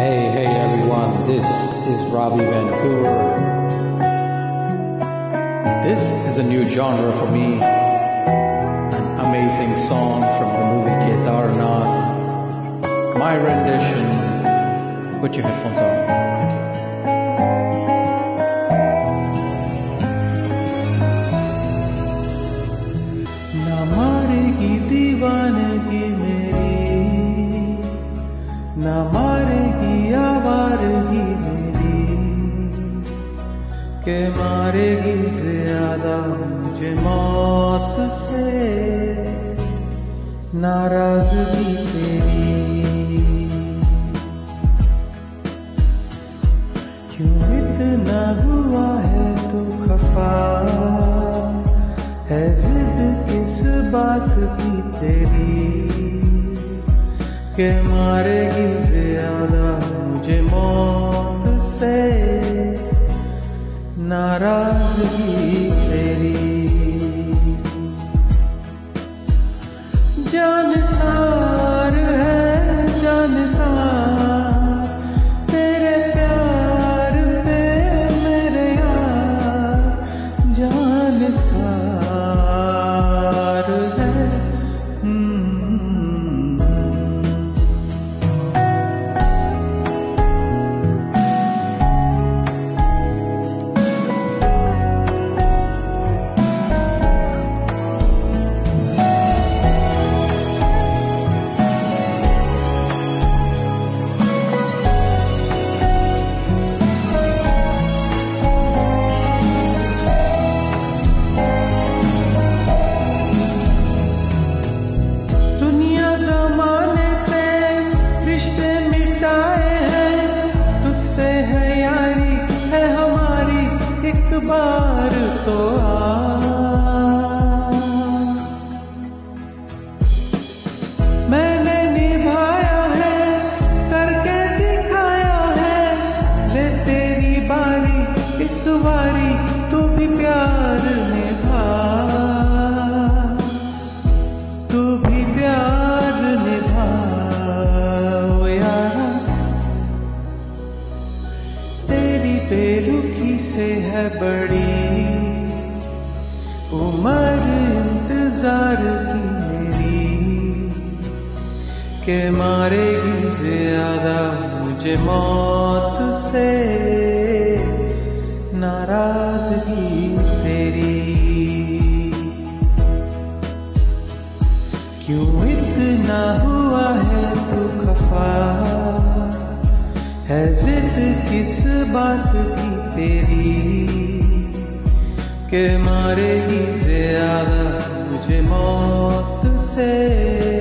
Hey everyone, this is Robbie Vancouver. This is a new genre for me, an amazing song from the movie Kedarnath. My rendition. Put your headphones on. ना मारेगी दीवानगी मेरी, ना मारेगी आवारगी मेरी, के मारेगी ज्यादा मुझे मौत से नाराजगी तेरी। क्यों इतना हुआ है तू खफा, है जिद किस बात की तेरी, के मारेगी ज्यादा मुझे मौत से नाराजगी तेरी। जानसार है जानसार तेरे प्यार पे मेरे यार, जानसार है। एक बार तो आ, मैंने निभाया है करके दिखाया है, ले तेरी बारी एक बारी तू भी प्यार निभा, तू भी प्यार निभा ओ यारा। तेरी बेरुखी से है बड़ी उम्र इंतजार की मेरी, के मारेगी ज्यादा मुझे मौत से नाराजगी तेरी। क्यों इतना हुआ है तू खफा, है जिद किस बात की तेरी, के मारेगी ज्यादा मुझे मौत से